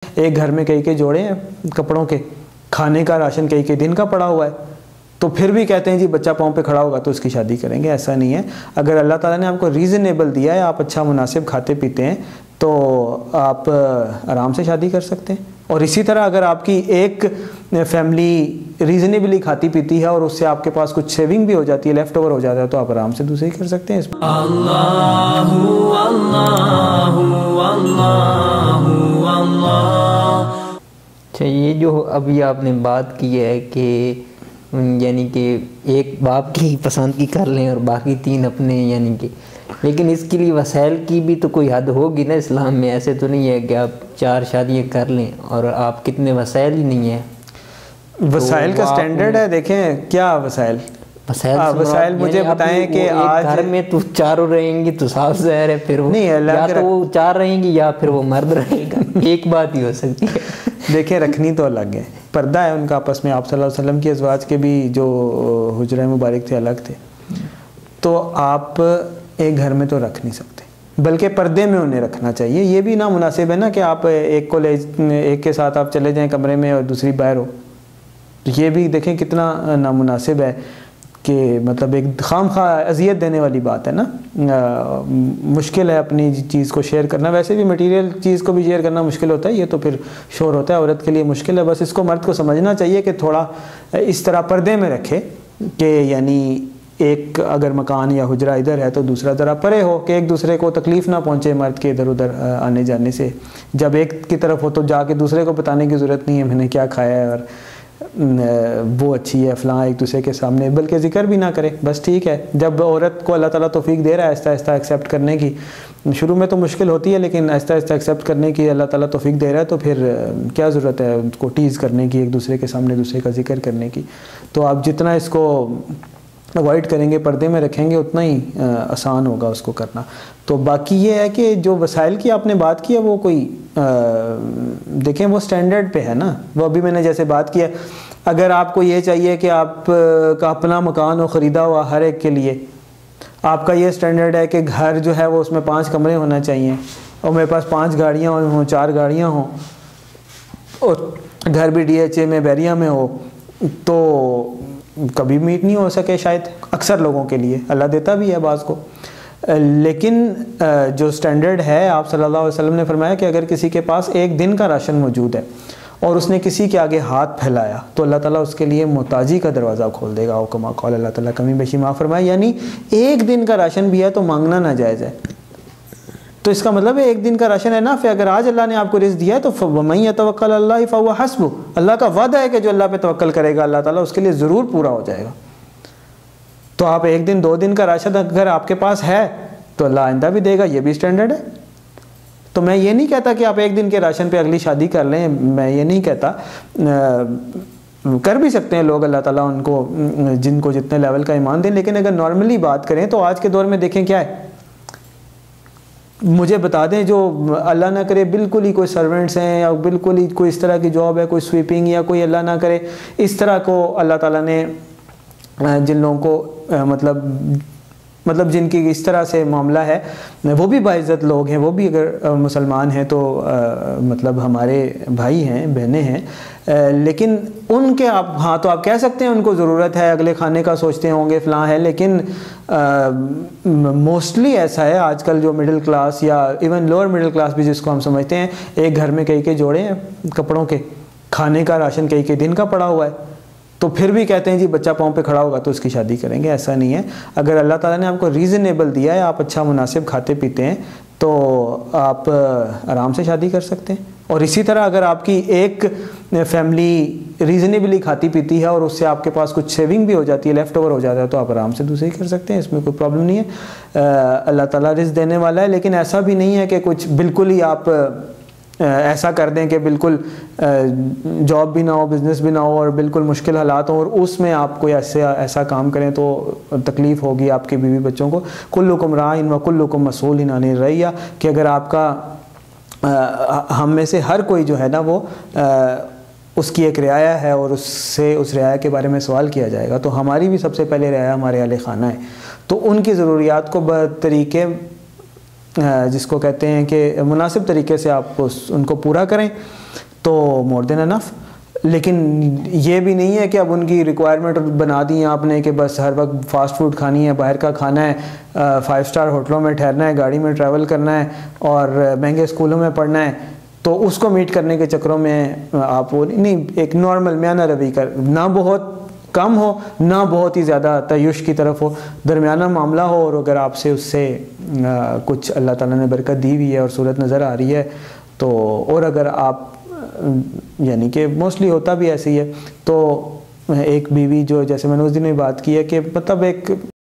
ایک گھر میں کئی جوڑے ہیں کپڑوں کے، کھانے کا راشن کئی دن کا پڑا ہوا ہے، تو پھر بھی کہتے ہیں جی بچہ پاؤں پہ کھڑا ہوگا تو اس کی شادی کریں گے. ایسا نہیں ہے. اگر اللہ تعالیٰ نے آپ کو ریزنیبل دیا ہے، آپ اچھا مناسب کھاتے پیتے ہیں، تو آپ آرام سے شادی کر سکتے ہیں. اور اسی طرح اگر آپ کی ایک فیملی ریزنیبلی کھاتی پیتی ہے اور اس سے آپ کے پاس کچھ سیونگ بھی ہو جاتی ہے، لیفٹ اوور ہو جاتا ہے، تو آپ آرام سے دوسری کر سکتے ہیں. اللہ اللہ اللہ اللہ. اچھا، یہ جو ابھی آپ نے بات کی ہے کہ یعنی کہ ایک باپ کی پسند کی کر لیں اور باقی 3 اپنے، یعنی کہ لیکن اس کے لیے وسائل کی بھی تو کوئی حد ہوگی نا اسلام میں. ایسے تو نہیں ہے کہ آپ 4 شادیاں کر لیں اور آپ کتنے وسائل ہی نہیں ہیں. وسائل کا سٹینڈرڈ ہے. دیکھیں کیا وسائل مجھے بتائیں کہ آج گھر میں تو 4 رہیں گی تو صاف ظاہر ہے پھر وہ یا تو وہ 4 رہیں گی یا پھر وہ مرد رہے گا. ایک بات ہی ہو سکتی ہے. دیکھیں رکھنی تو الگ ہے، پردہ ہے ان کا آپس میں. آپ صلی اللہ علیہ وسلم کی ازواج کے بھی جو حجرہ مبارک تھے الگ تھے، تو آپ ایک گھر میں تو رکھ نہیں سکتے، بلکہ پردے میں انہیں رکھنا چاہیے. یہ بھی نامناسب ہے نا کہ آپ ایک کے ساتھ آپ چلے جائیں کمرے میں اور دوسری باہر ہو. یہ بھی دیکھیں کتنا نامناسب ہے کہ مطلب ایک خام خواہ اذیت دینے والی بات ہے نا. مشکل ہے اپنی چیز کو شیئر کرنا. ویسے بھی مٹیریل چیز کو بھی شیئر کرنا مشکل ہوتا ہے، یہ تو پھر شور ہوتا ہے، عورت کے لیے مشکل ہے. بس اس کو مرد کو سمجھنا چاہیے کہ تھوڑا اس طرح پردے میں رکھے کہ یعنی ایک اگر مکان یا حجرہ ادھر ہے تو دوسرا ذرا پرے ہو، کہ ایک دوسرے کو تکلیف نہ پہنچے مرد کے ادھر ادھر آنے جانے سے. جب ایک کی طرف ہو تو جا کے دوسرے کو بتانے کی ضرورت نہیں ہے میں نے کیا کھایا ہے اور وہ اچھی ہے فلاں، ایک دوسرے کے سامنے بلکہ ذکر بھی نہ کرے. بس ٹھیک ہے، جب عورت کو اللہ تعالیٰ توفیق دے رہا ہے آہستہ آہستہ ایکسیپٹ کرنے کی، شروع میں تو مشکل ہوتی ہے لیکن آہستہ آہستہ ایکسیپٹ کرنے کی اللہ تعالیٰ توفیق دے رہا ہے، تو پھر کیا ضرورت ہے اس کو ٹیز کرنے کی، ایک دوسرے کے سامنے دوسرے کا ذکر کرنے کی. تو آپ جتنا اس کو اوائڈ کریں گے، پردے میں رکھیں گے، اتنا ہی آسان ہوگا اس کو کرنا. تو باقی یہ ہے کہ جو وسائل کی آپ نے بات کی ہے وہ کوئی دیکھیں وہ سٹینڈرڈ پہ ہے نا. وہ ابھی میں نے جیسے بات کی ہے، اگر آپ کو یہ چاہیے کہ آپ کا اپنا مکان ہو خریدا ہوا ہر ایک کے لیے، آپ کا یہ سٹینڈرڈ ہے کہ گھر جو ہے وہ اس میں 5 کمرے ہونا چاہیے اور میرے پاس 5 گاڑیاں ہوں، 4 گاڑیاں ہوں اور گھر بھی DHA میں بیریا میں ہو، تو کبھی میٹ نہیں ہو سکے شاید اکثر لوگوں کے لیے. اللہ دیتا بھی ہے بعض کو. لیکن جو سٹینڈرڈ ہے، آپ صلی اللہ علیہ وسلم نے فرمایا کہ اگر کسی کے پاس ایک دن کا راشن موجود ہے اور اس نے کسی کے آگے ہاتھ پھیلایا تو اللہ تعالیٰ اس کے لیے محتاجی کا دروازہ کھول دے گا. او کما قال اللہ تعالیٰ کمی بیشی معاف فرمائے. یعنی ایک دن کا راشن بھی ہے تو مانگنا ناجائز ہے. تو اس کا مطلب ہے ایک دن کا راشن ہے نافع. اگر آج اللہ نے آپ کو رزق دیا ہے تو وَمَن يَتَوَكَّلْ عَلَى اللَّهِ فَهُوَ حَسْبُهُ. اللہ کا وعدہ ہے کہ جو اللہ پہ توکل کرے گا اللہ تعالیٰ اس کے لیے ضرور پورا ہو جائے گا. تو آپ ایک دن 2 دن کا راشن اگر آپ کے پاس ہے تو اللہ آئندہ بھی دے گا. یہ بھی سٹینڈرڈ ہے. تو میں یہ نہیں کہتا کہ آپ ایک دن کے راشن پہ اگلی شادی کر لیں، میں یہ نہیں کہتا. کر بھی سکتے ہیں لوگ، اللہ تعالیٰ ان کو جن کو جتنے لیول کا ایمان دیں. لیکن اگر نارملی بات کریں تو آج کے دور میں دیکھیں کیا ہے، مجھے بتا دیں جو اللہ نہ کرے بالکل ہی کوئی سرونٹس ہیں یا بالکل ہی کوئی اس طرح کی جاب ہے، کوئی سویپنگ یا کوئی اللہ نہ کرے اس طرح کو اللہ تعالیٰ نے جن لوگوں کو مطلب جن کی اس طرح سے معاملہ ہے وہ بھی باعزت لوگ ہیں، وہ بھی اگر مسلمان ہیں تو مطلب ہمارے بھائی ہیں بہنیں ہیں. لیکن ان کے ہاں تو آپ کہہ سکتے ہیں ان کو ضرورت ہے، اگلے کھانے کا سوچتے ہوں گے فلاں ہے. لیکن موسٹلی ایسا ہے آج کل جو مڈل کلاس یا ایون لوور مڈل کلاس بھی جس کو ہم سمجھتے ہیں، ایک گھر میں کئی جوڑے ہیں کپڑوں کے، کھانے کا راشن کئی دن کا پڑا ہوا ہے، تو پھر بھی کہتے ہیں جی بچہ پاؤں پہ کھڑا ہوگا تو اس کی شادی کریں گے. ایسا نہیں ہے. اگر اللہ تعالیٰ نے آپ کو ریزنیبل دیا ہے، آپ اچھا مناسب کھاتے پیتے ہیں، تو آپ آرام سے شادی کر سکتے ہیں. اور اسی طرح اگر آپ کی ایک فیملی ریزنیبلی کھاتی پیتی ہے اور اس سے آپ کے پاس کچھ سیونگ بھی ہو جاتی ہے، لیفٹ اوور ہو جاتا ہے، تو آپ آرام سے دوسری کر سکتے ہیں. اس میں کوئی پرابلم نہیں ہے. اللہ تعالیٰ رزق دینے والا ہے. لیکن ایسا بھی نہیں ہے کہ کچھ بالکل ہی آپ ایسا کر دیں کہ بالکل جاب بھی نہ ہو، بزنس بھی نہ ہو اور بالکل مشکل حالات ہوں اور اس میں آپ کوئی ایسا کام کریں تو تکلیف ہوگی آپ کے بیوی بچوں کو. کلکم راعٍ وکلکم مسئول عن رعیہ، کہ اگر آپ کا ہم میں سے ہر کوئی جو ہے نا وہ اس کی ایک رعایا ہے اور اس سے اس رعایا کے بارے میں سوال کیا جائے گا. تو ہماری بھی سب سے پہلے رعایا ہمارے اہل خانہ ہے. تو ان کی ضروریات کو بطریقے جس کو کہتے ہیں کہ مناسب طریقے سے آپ ان کو پورا کریں. تو مور دین انف. لیکن یہ بھی نہیں ہے کہ اب ان کی ریکوائرمنٹ بنا دی ہیں آپ نے کہ بس ہر وقت فاسٹ فوڈ کھانی ہے, باہر کا کھانا ہے, 5 اسٹار ہوٹلوں میں ٹھہرنا ہے, گاڑی میں ٹریول کرنا ہے اور مہنگے اسکولوں میں پڑھنا ہے. تو اس کو میٹ کرنے کے چکروں میں آپ وہ نہیں, ایک نارمل میانہ روی کر, نہ بہت کم ہو نہ بہت ہی زیادہ تعیش کی طرف ہو, درمیانہ معاملہ ہو. اور اگر آپ سے اس سے کچھ اللہ تعالیٰ نے برکت دی ہوئی ہے اور صورت نظر آ رہی ہے تو, اور اگر آپ یعنی کہ موسٹلی ہوتا بھی ایسے ہی ہے, تو ایک بیوی جو جیسے میں نے اس دن میں بات کی ہے کہ مطلب ایک